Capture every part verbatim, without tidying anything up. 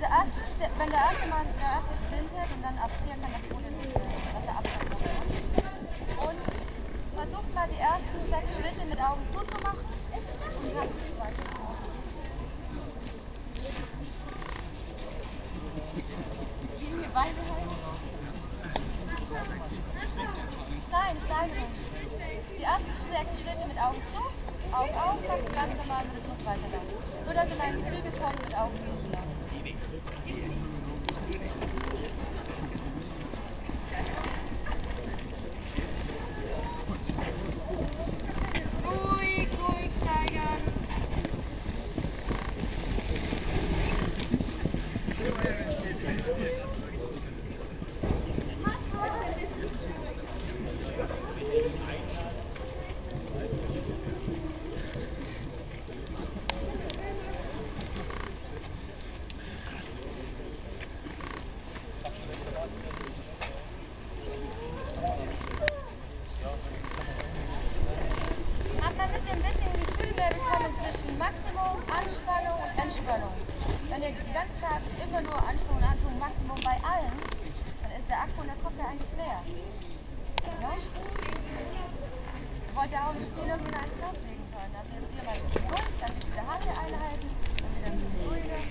Also erstens, der, wenn der erste Mal der erste Sprint hat und dann ab vier kann das Folie nicht sein, dass er abkommt. Und versucht mal die ersten sechs Schritte mit Augen zuzumachen und dann weitermachen. Die Beine halten. Nein, Steigerung. Die ersten sechs Schritte mit Augen zu, Augen auf, ganz ganz normal mit dem Fluss weiterlaufen. So dass ihr mein Gefühl bekommt, mit Augen zuzulaufen. Ruhig, ruhig steigern. Wenn ihr die ganze Zeit immer nur Anspannung, Anspannung, Maximum bei allen, dann ist der Akku und der Kopf ja eigentlich leer. Ja? Ihr wollt ja auch nicht Spieler mit einem Knopf legen können. Also jetzt hier mal ein bisschen ruhig, dann wieder Hand einhalten, dann wieder ein bisschen ruhiger.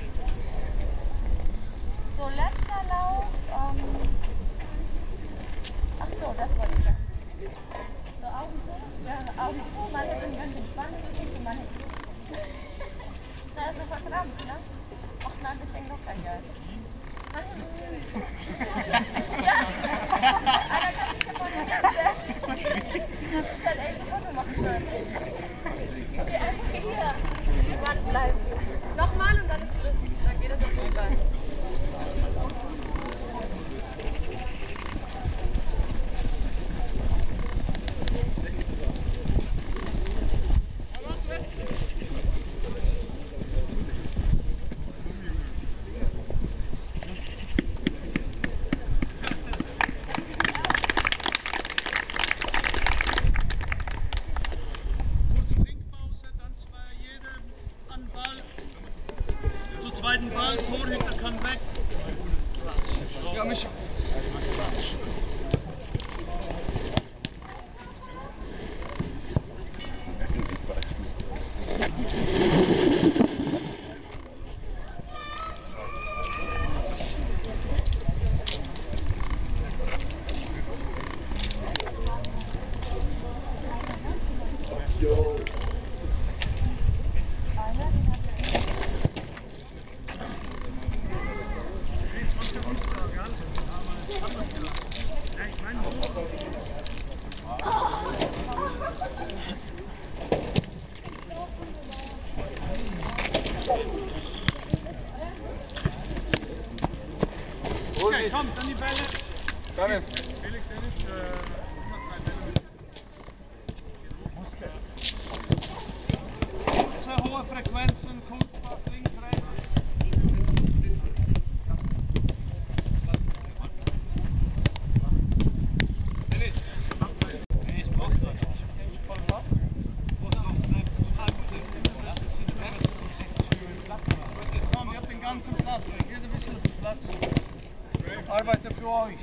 So, letzter Lauf. Ähm Ach so, das wollte ich sagen. So, Augen zu. Ja, Augen zu, man hat einen ganz entspannten und man hat da ist noch verkrampft, ne? Ach nein, das Ding noch kein Geld. Ja! Einer kann sich davon nicht stellen. Ich hätte echt ein Foto machen können. Geh einfach hier. Die Wand bleiben. Nochmal und dann ist Schluss. Dann geht es auf jeden Fall. Zweiten Ball, Torhüter kann weg. Ja, mich. Okay, komm, dann die Bälle. Dann. Felix, Dennis, äh, Jetzt sind hohe Frequenzen, Kurzpass, links, rechts. Dennis, Dennis, mach das. Voll ab. Komm, ihr habt den ganzen Platz, jeder ein bisschen Platz. Arbeite für euch.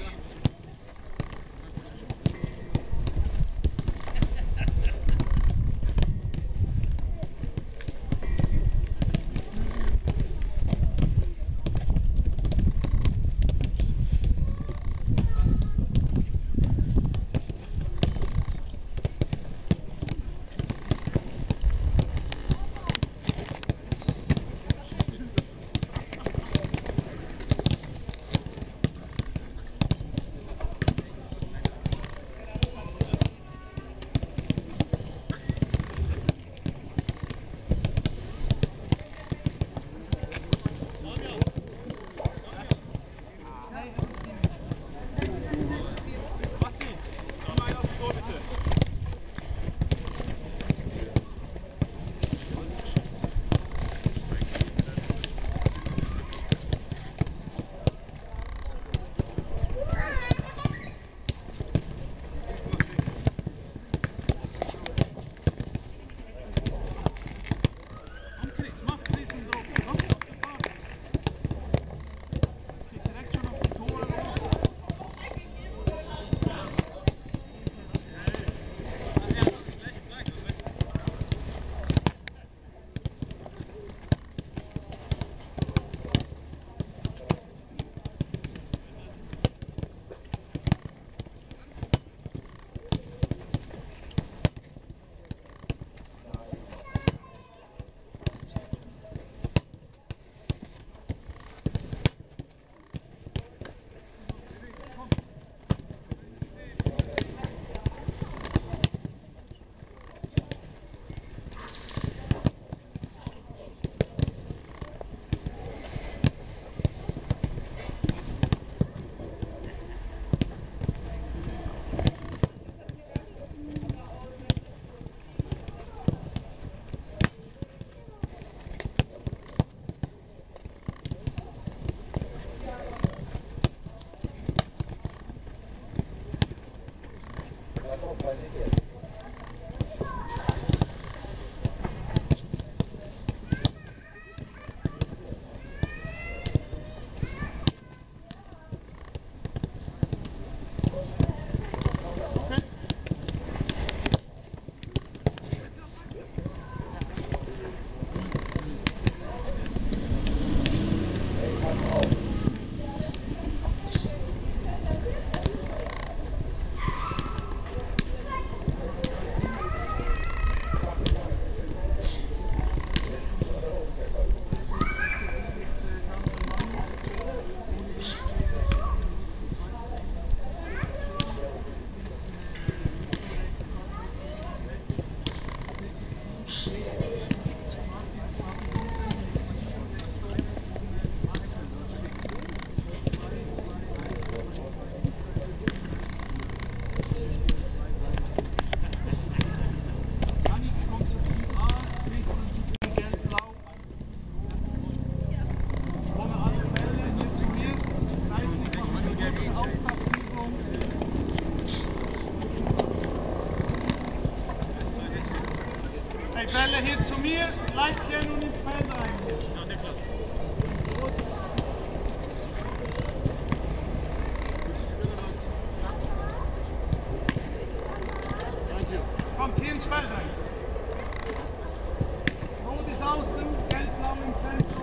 Bälle hier zu mir, Leitchen und ins Feld rein. Ja, Niklas. Kommt hier ins Feld rein. Rot ist außen, gelb-blau im Zentrum.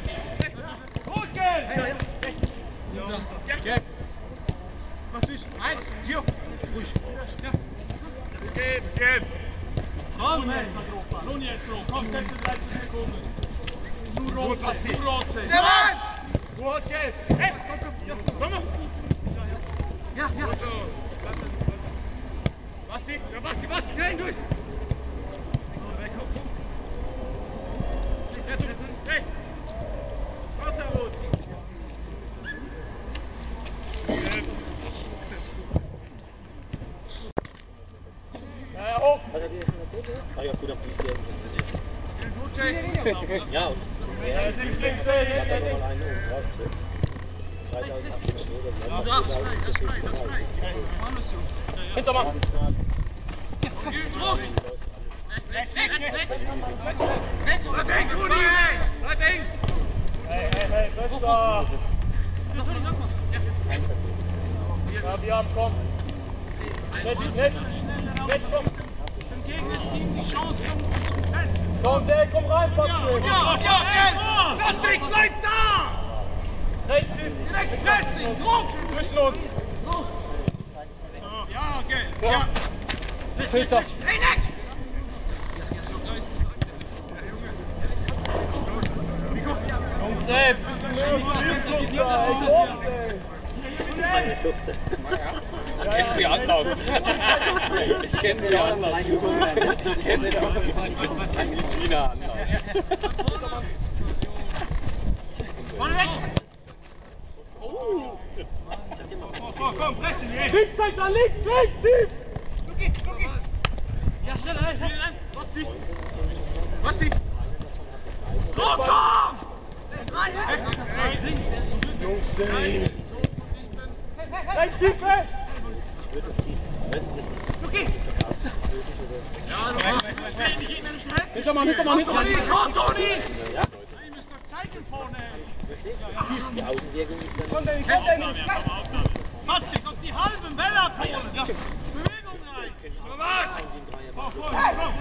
Was ist? rot, Basti. Du rot sein. Du rot gelb. Hey, komm mal. Ja, ja. Basti, ja, Basti, Basti, rein durch. Hey. Wasser rot. Ja, ja, hoch. Hat er dir schon erzählt? Ah ja, gut, dann fließt der. Ja. Ja, und er hat aber alleine und braucht so dreitausendachthundert Meter. Ja, das ist das ist Hintermann. Rechts, rechts, rechts. Rechts, bleib eng, Rudi! Bleib eng! Hey, hey, hey, besser! Ja, wir haben, komm! Nett, nett! Nett, komm! Dem Gegnerteam die Chance, komm! Der, komm rein, Patrick! Ja, ja, ja! Patrick, bleib da! Rechts, direkt Pressing, Druck! Zwischen uns! Ja, okay, ja! Peter! Hey, nett! Jungs, ey, bisschen Hilflos da, ey, Jungs, ey! Ich kenne die Anlauf. Ich kenne die Anlauf. Ich kenne die Argentina Anlauf. Vorne weg! Oh! Oh, komm, pressen, ey! Links, seid da, links, links, tief! Luki, Luki! Ja, schnell, rein, rein! Basti! Basti! So, komm! Jungs, ey! Rechts, tief, ey! Luki! Ja, Hintermann, Hintermann, Hintermann! Komm, Toni! Ja, ihr müsst doch zeigen vorne! Die Außenwirkung ist dann... Komm, Danny, komm, Danny! Patrick, auf die halben Bälle abholen! Ja. Bewegung rein! Komm an! Komm, komm, komm!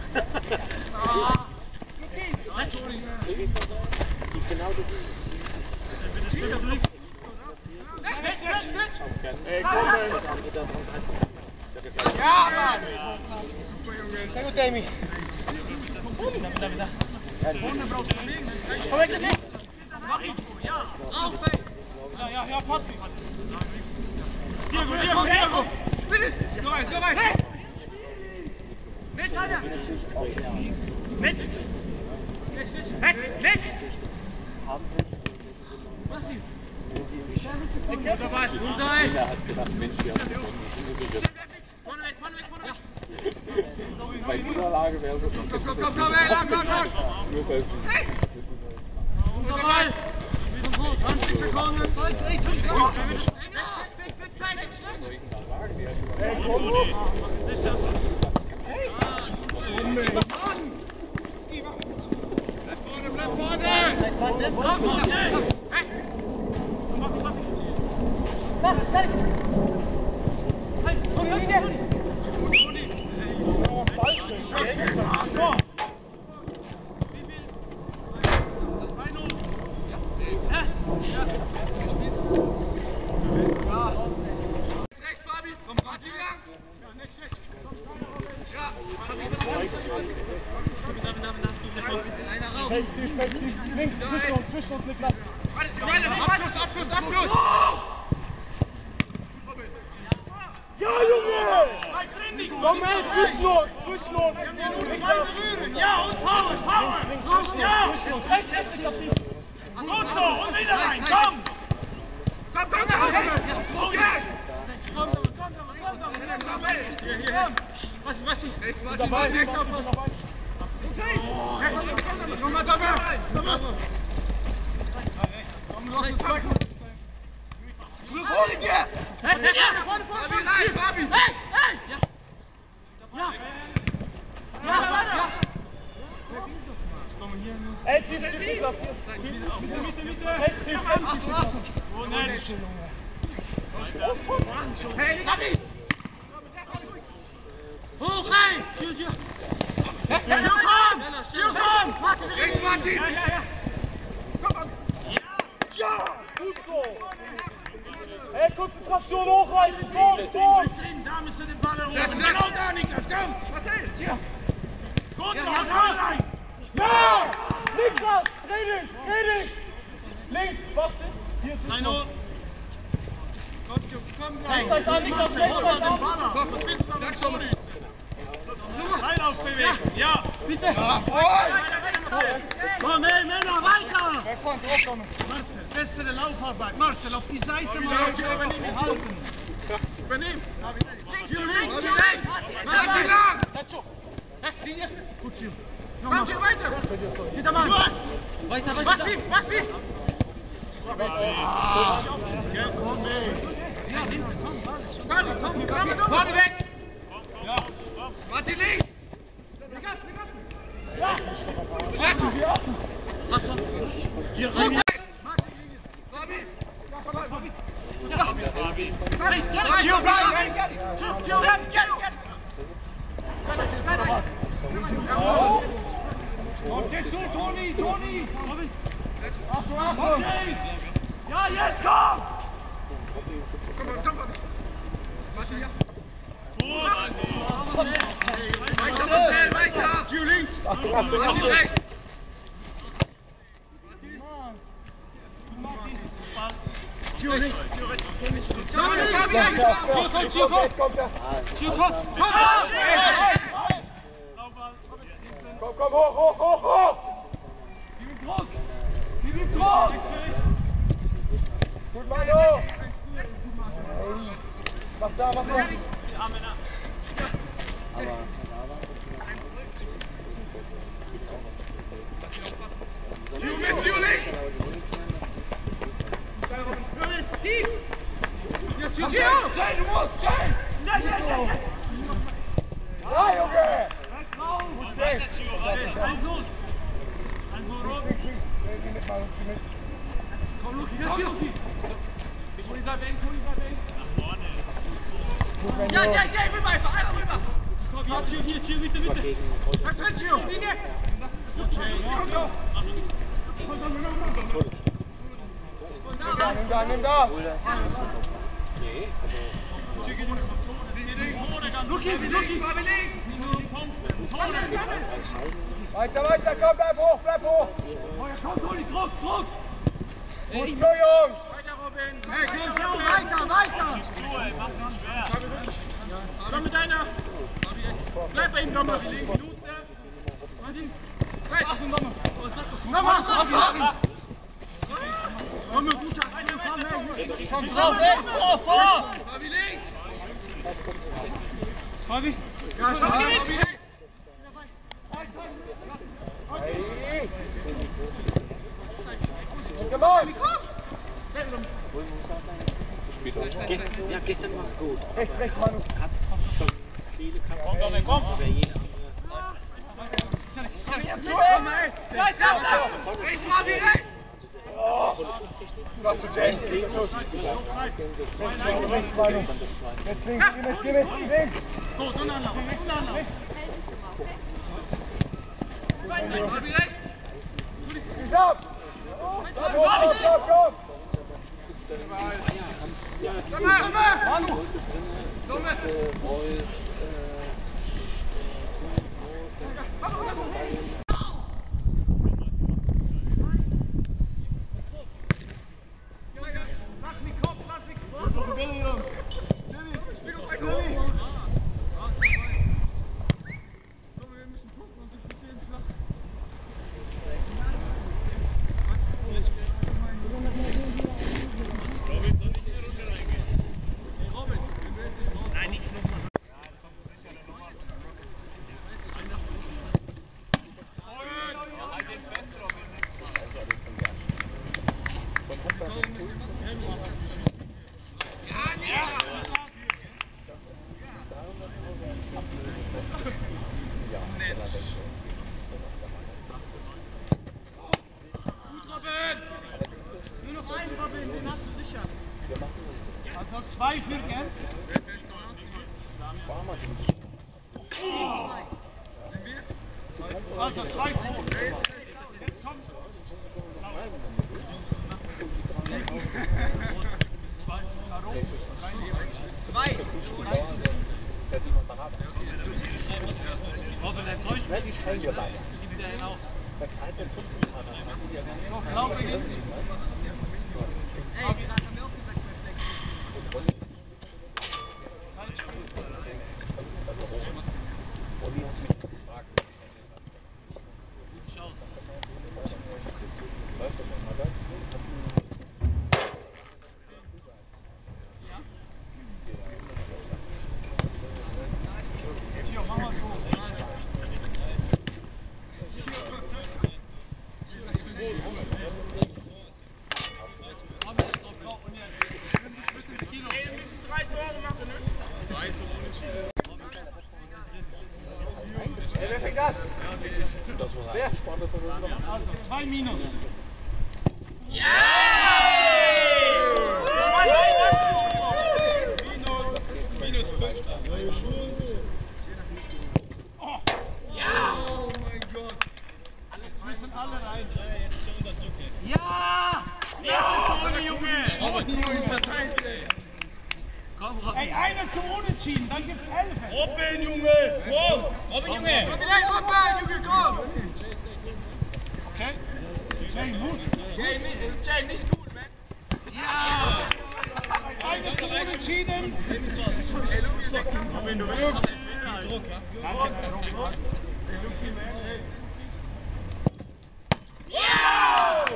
Genau das ist... Ey, komm, ja, Mann! Sehr gut, Amy. Da, da, da. Vorne brauchst du bewegen. Komm weg, das nicht! Mach ihn! Ja! Auf, ey! Ja, ja, ja, Patrick! Diego, Diego, Diego! Bitte! So weit, so weit! Hey! Mit, Tanja! Mit! Weg, weg! Mach ihn! Er hat gedacht, Mensch, wir haben gewonnen. Vorne weg, vorne weg, vorne weg! Bei dieser Lage wäre es... Komm, komm, komm, komm, ey, lang, lang, lang! Hey! Unser Ball! zwanzig Sekunden! Hey, komm hoch! Hey! Bleib vorne, bleib vorne! Seit wann das? Hey! Mach, fertig! Hey, komm, Linie! Was Falsches, gell? Komm! Links, zwischen uns, zwischen uns, Niklas. Abschluss, Abschluss, Abschluss! Ja, Junge! Komm her, zwischen uns, zwischen uns! Ja, und Power, Power! Links, zwischen uns, zwischen uns, rechts, rechts, nicht auf die! Gut so, und wieder rein, komm! Komm, komm, komm! Okay! Komm, komm, komm, komm, komm, hey! Hier, hier, komm! Was, was, rechts, was, was, rechts aufpassen! Okay! Komm mal, komm mal! Komm mal! Komm, los, komm! Glück, hol ihn dir! Hey, hey, vorne, vorne, vorne! Hey, Fabi! Hey, hey! Ja! Ja! Ja, ja! Ey, tief, tief, tief! Mitte, Mitte, Mitte! Hey, tief, tief! Oh, nein! Hey, Fabi! Hoch, hey! Tür, Tür! Ja, ja, ja, komm! Tür, komm! Rechts, Martin! Ja, ja, ja! Komm, komm! Ja! Gut so! Hey, Konzentration hochhalten! Komm, komm! Da müssen wir den Ball erobern! Genau da, Niklas, komm! Was hält? Hier! Gut so, rein! Ja! Niklas! Dreh dich! Dreh dich! Links! Basti! Hier ist Nein, no. Komm, komm, komm. Rechts an, Niklas! Rechts Hol mal den an! Ball ab. Was willst du damit? Sag schon mal. Einlauf bewegen. Ja, bitte. Ja. Komm, hey, Männer, weiter! Marcel, bessere Laufarbeit. Marcel, auf die Seite mal. Übernehmen, halten. Übernehmen. Links, links, links. Martin lang. Gut, Gio. Komm, Gio, weiter. Hintermann. Weiter, weiter. Maxi, Maxi. Ja, komm, ey. Ja, hinten, komm, komm, komm, komm, vorne weg. Ja. Martin links. Leg ab, leg ab. Ja. Martin, hier offen. Was, was? Hier rein. Fabi. Fabi. Fabi. Gio, bleib. Gio, bleib. Und jetzt zu, Toni, Toni! Achtung, Achtung! Ja, jetzt komm! Komm, komm, komm! Martin, ja! Weiter, Marcel, weiter! Gio links! Achtung, Achtung, Martin Achtung! rechts! Gio links! Gio rechts! Komm, Fabi, rechts! Gio, komm, Gio, komm! Gio, komm! Komm! Komm, komm, hoch, hoch, hoch, hoch! Gib ihm Druck! Gib ihm Druck! Gut, Manu! Mach da, mach da! Gio mit, Gio links! Tief! Ja, Gio! Gio! Jay, du musst! Jay! Ja, ja, ja, ja! Ja, Junge! Gut, Jay! Ein Sohn! Ein Sohn, Rot! Komm, Luki, ja, Gio! Toni, sei weg, Toni, sei weg! Nach vorne! Ja, ja, ja, rüber einfach, einfach rüber! Komm, ja, Gio, hier, Gio, bitte, bitte! Was drin, Gio? Linie! Nimm da, nimm da! Luki, Luki, Fabi links! Weiter, weiter, komm, bleib hoch, bleib hoch! Komm, Toni, Druck, Druck! Gut so, Jungs! Weiter, Robin! Hey, komm, schau, weiter, weiter! Komm mit deiner! Bleib bei ihm, Dommer! Minute! Achtung, Dommer! Dommer, Dommer! Dommer, guter! Komm drauf, weg, vor, vor! Fabi links! Fabi! Ja, Fabi rechts! Hey! Come on! Ja, gestern war gut. Rechts, rechts, Manu! Komm, komm, komm! Rechts, rechts, Fabi rechts! Was du, Jay? Rechts, Manu! Jetzt links, geh mit, geh mit, links! So, so nah, so nah. Fabi rechts! Ist ab! Komm, komm, komm, komm! Dommer! Dommer! Dommer! Lass mich Kopf, lass mich Kopf! Bitte, Jungs! Ich spiel doch ein Goal! Komm, wir müssen gucken und diskutieren flach. Nein, nicht nochmal. Also zwei für, gell? Also zwei vor. Jetzt kommt. Zwei. Robin, enttäuscht mich. Ich gebe wieder hinaus. Zwei Minus. Ja! Minus fünf. Oh! Ja! Oh mein Gott. Jetzt müssen alle rein. Jetzt ist unter Druck. Ja! Ja! Ohne Junge! Robin, verteilt, ey. Komm, Robin. Ey, einer zum Unentschieden, dann gibt's elf. Robin, Junge! Komm! Robin, Junge! Robin, hey, Robin, Junge, komm! Okay? Jay muss. Jay, nicht, Jay, nicht gut, man. Ja! Einer zum Unentschieden. Ey, Luki, sag Robin, du willst viel Druck, ja? Ja!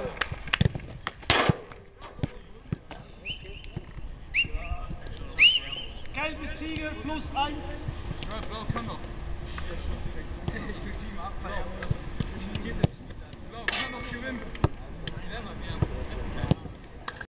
Gelbe Siegel plus eins. Ja, Blau, komm.